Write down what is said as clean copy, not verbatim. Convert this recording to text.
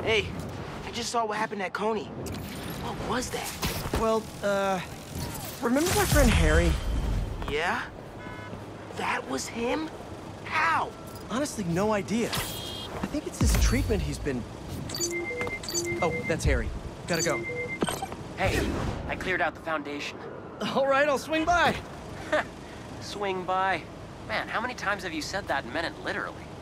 Hey, I just saw what happened at Coney. What was that? Well, remember my friend Harry? Yeah? That was him? How? Honestly, no idea. I think it's his treatment he's been... Oh, that's Harry. Gotta go. Hey, I cleared out the foundation. All right, I'll swing by. Swing by. Man, how many times have you said that and meant it literally?